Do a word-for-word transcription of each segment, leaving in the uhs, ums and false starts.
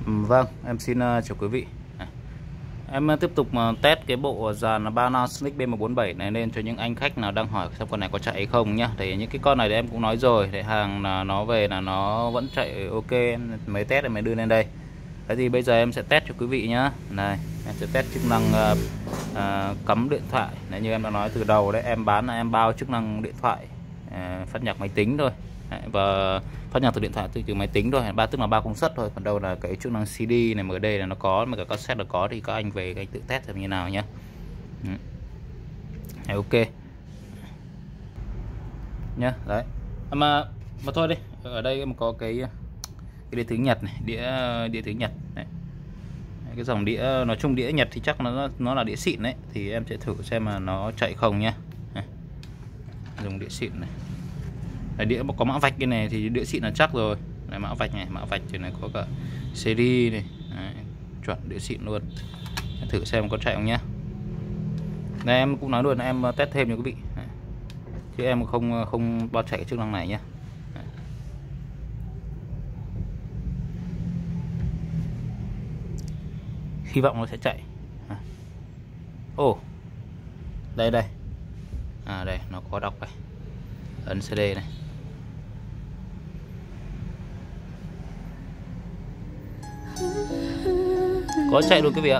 Vâng, em xin uh, chào quý vị. Em uh, tiếp tục uh, test cái bộ dàn Panasonic B M bốn bảy này lên cho những anh khách nào đang hỏi xem con này có chạy hay không nhá. Thì những cái con này thì em cũng nói rồi, để hàng là nó về là nó vẫn chạy ok, mấy test em mới đưa lên đây. Thế thì bây giờ em sẽ test cho quý vị nhá. Này, em sẽ test chức năng uh, uh, cắm điện thoại. Nếu như em đã nói từ đầu đấy, em bán là em bao chức năng điện thoại, uh, phát nhạc máy tính thôi. Đấy, và phát nhạc từ điện thoại từ từ máy tính thôi, ba tức là ba công suất thôi. Còn đâu là cái chức năng xê đê này, ở đây là nó có, mà cả cassette là có, thì các anh về các anh tự test xem như nào nhé. Đấy, ok nhá. Đấy mà mà thôi đi, ở đây mà có cái cái đĩa tiếng Nhật này, đĩa đĩa tiếng Nhật này. Cái dòng đĩa nói chung đĩa Nhật thì chắc nó nó là đĩa xịn đấy, thì em sẽ thử xem mà nó chạy không nhá. Dùng đĩa xịn này. Đấy, đĩa có mã vạch cái này thì đĩa xịn là chắc rồi. Này, mã vạch này, mã vạch thì này có cả xê đê này. Đấy, chuẩn đĩa xịn luôn. Thử xem có chạy không nhá. Đây em cũng nói luôn là em test thêm cho quý vị. Đấy. Chứ em không không bao chạy cái chức năng này nhá. Đấy. Hy vọng nó sẽ chạy. Ồ. Oh. Đây đây. À đây, nó có đọc này. Ấn xê đê này. Có chạy luôn quý vị ạ.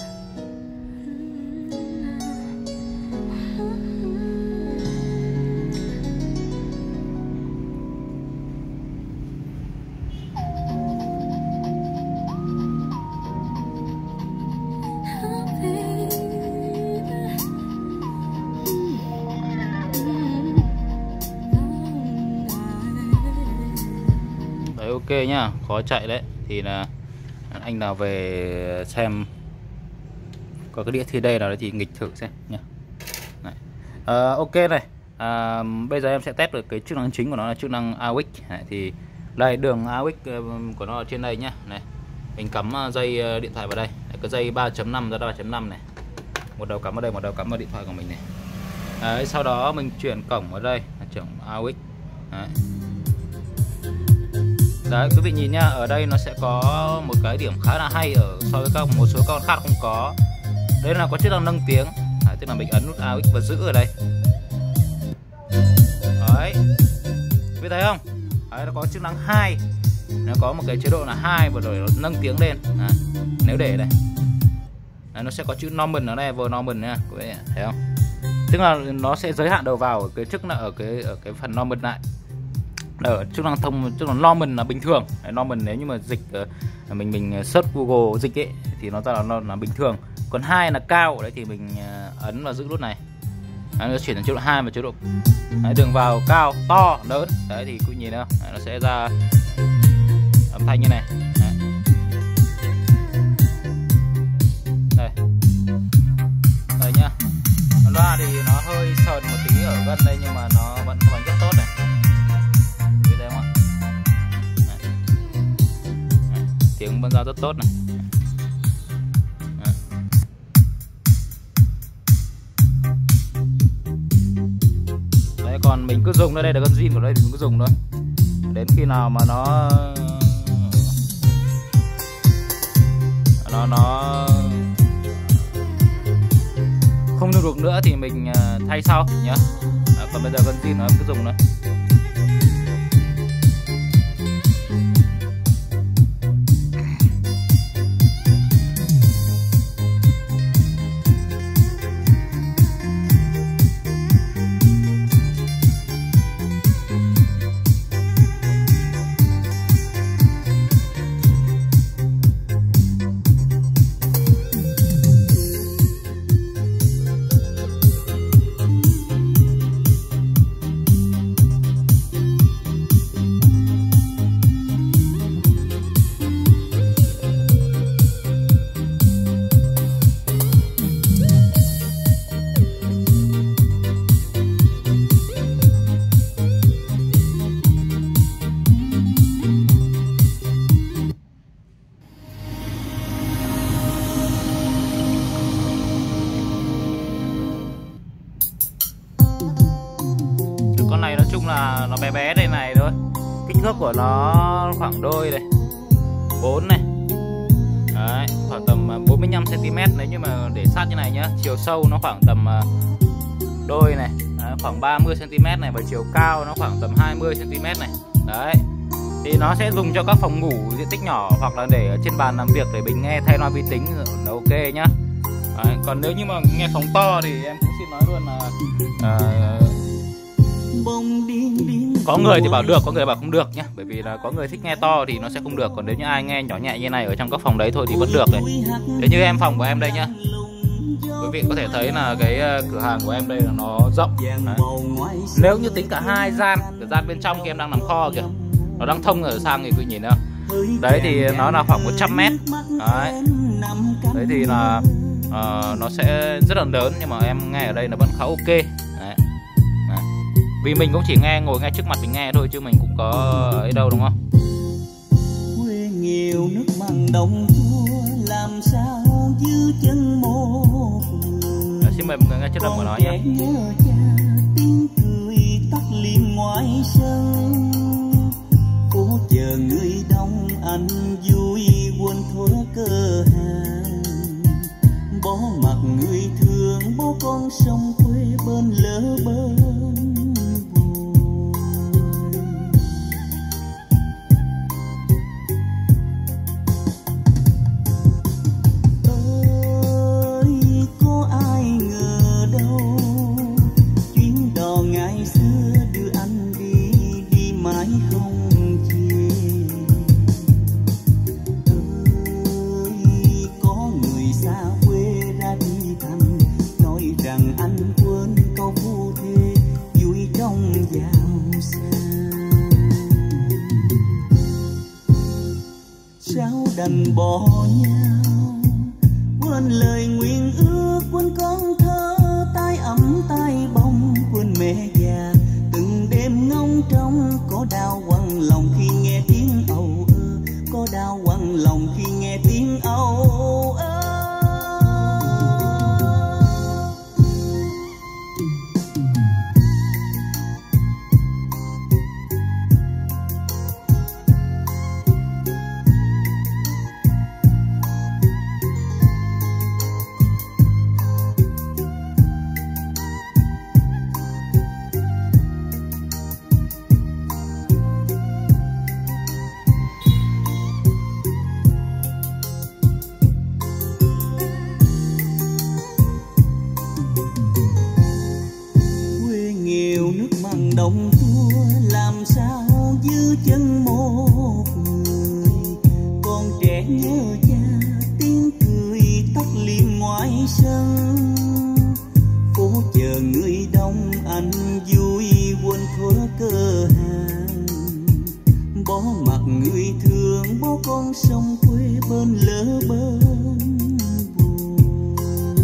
Đấy, ok nhá, khó chạy đấy. Thì là anh nào về xem có cái đĩa thì đây nào thì nghịch thử xem nhá. Này. À, ok này. À, bây giờ em sẽ test được cái chức năng chính của nó là chức năng a u ích. Này, thì đây đường a u ích của nó ở trên đây nhá. Này, mình cắm dây điện thoại vào đây. Đấy, cái dây ba chấm năm ra ba chấm năm này. Một đầu cắm vào đây, một đầu cắm vào điện thoại của mình này. Đấy, sau đó mình chuyển cổng vào đây là chuyển a u ích. Đấy. Đấy, quý vị nhìn nhá, ở đây nó sẽ có một cái điểm khá là hay ở so với các một số con khác không có. Đây là có chức năng nâng tiếng. Đấy, tức là mình ấn nút a u ích và giữ ở đây. Đấy, quý vị thấy không? Đấy, nó có chức năng hai, nó có một cái chế độ là hai và rồi nâng tiếng lên. Đấy, nếu để đây, đấy, nó sẽ có chữ normal ở đây, vừa normal nha, quý vị thấy không? Tức là nó sẽ giới hạn đầu vào ở cái chức là ở cái ở cái phần normal lại. Ở chức năng thông, chức năng normal là bình thường. Đấy, normal nếu như mà dịch mình mình search Google dịch ấy thì nó ra là nó là bình thường. Còn hai là cao, đấy thì mình ấn và giữ nút này. Đấy, nó chuyển sang chế độ hai và chế độ đấy, đường vào cao, to, lớn. Đấy thì quý nhìn đâu, nó sẽ ra âm thanh như này. Đấy. Đây. Đây nhá. Loa thì nó hơi sờn một tí ở gần đây nhưng mà nó vẫn vẫn rất tốt này. Tiếng vẫn ra rất tốt này. Đấy, còn mình cứ dùng ở đây là con zin của đây thì mình cứ dùng thôi. Đến khi nào mà nó nó nó không dùng được nữa thì mình thay sau nhá. À, còn bây giờ con zin nó cứ dùng nữa. chung là nó bé bé đây này thôi. Kích thước của nó khoảng đôi này, bốn này, Đấy, khoảng tầm bốn mươi lăm xăng ti mét nếu như mà để sát như này nhá. Chiều sâu nó khoảng tầm đôi này, đấy, khoảng ba mươi xăng ti mét này, và chiều cao nó khoảng tầm hai mươi xăng ti mét này. Đấy. Thì nó sẽ dùng cho các phòng ngủ diện tích nhỏ, hoặc là để ở trên bàn làm việc để mình nghe thay loa vi tính là ok nhá. Đấy, còn nếu như mà nghe phóng to thì em cũng xin nói luôn là uh, có người thì bảo được, có người bảo không được nhá. Bởi vì là có người thích nghe to thì nó sẽ không được. Còn nếu như ai nghe nhỏ nhẹ như này ở trong các phòng đấy thôi thì vẫn được đấy. Thế như em phòng của em đây nhá, quý vị có thể thấy là cái cửa hàng của em đây là nó rộng đấy. Nếu như tính cả hai gian, cái gian bên trong kia em đang làm kho kìa, nó đang thông ở sang thì quý nhìn không? Đấy thì nó là khoảng một trăm mét. Đấy. Đấy thì là uh, nó sẽ rất là lớn, nhưng mà em nghe ở đây nó vẫn khá ok. Đấy. Đấy. Vì mình cũng chỉ nghe ngồi ngay trước mặt mình nghe thôi, chứ mình cũng có ấy đâu, đúng không? Quê nghèo nước mặn đồng thua, làm sao giữ chân một người. Xin mời mọi người nghe chất lượng của nó nhé. Tiếng cười tắt liệm ngoài sân, cố chờ người đông anh vui quên thuở cơ hàng. Bỏ mặt người thương, bố con sông quê bên lỡ bên buồn. Ơi có ai ngờ đâu, chuyến đò ngày xưa đưa anh đi, đi mãi không về. Ơi có người xa quê ra đi thăm, nói rằng anh quên câu phu thê vui trong giàu sang. Sao đành bỏ nhau, quên lời nguyện ước, quên con thơ tay ấm tay bông, quên mẹ già từng đêm ngóng trông. Có đau quặn lòng khi nghe tiếng âu ơ, có đau quặn lòng khi nghe tiếng âu ơ. Đồng thua, làm sao giữ chân một người. Con trẻ nhớ cha, tiếng cười tắt liệm ngoài sân, phố chờ người đông anh vui quên thuở cơ hàng. Bỏ mặt người thương, bố con sông quê bên lỡ bên buồn.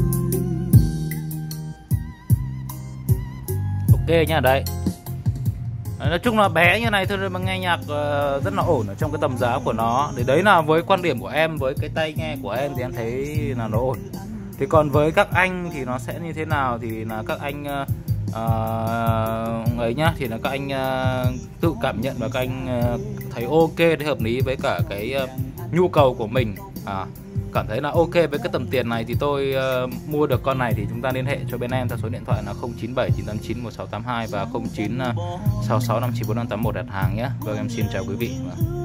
Ok nha, đấy. Nói chung là bé như này thôi mà nghe nhạc uh, rất là ổn ở trong cái tầm giá của nó. Thì đấy là với quan điểm của em, với cái tai nghe của em thì em thấy là nó ổn. Thì còn với các anh thì nó sẽ như thế nào thì là các anh uh, uh, ấy nhá, thì là các anh uh, tự cảm nhận và các anh uh, thấy ok, thấy hợp lý với cả cái uh, nhu cầu của mình. À, cảm thấy là ok với cái tầm tiền này thì tôi uh, mua được con này thì chúng ta liên hệ cho bên em theo số điện thoại là không chín bảy chín tám chín một sáu tám hai và không chín sáu sáu năm chín bốn năm tám một đặt hàng nhé. Vâng, em xin chào quý vị.